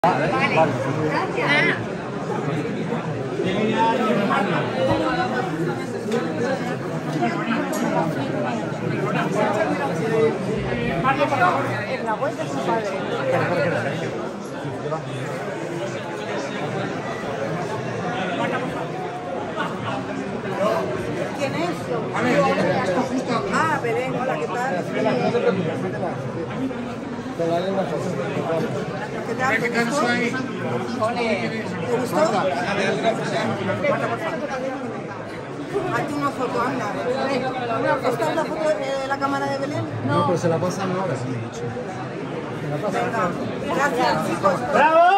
Vale. Gracias. En la web de su padre. ¿Quién es? Ah, Belén, hola, ¿qué tal? ¿Qué tal? ¿Te gustó? ¿Te gustó? Hazte una foto, anda. ¿Esta es la foto de la cámara de Belén? No, pero se la pasan ahora, sí me he dicho. Venga, gracias, chicos. ¡Bravo!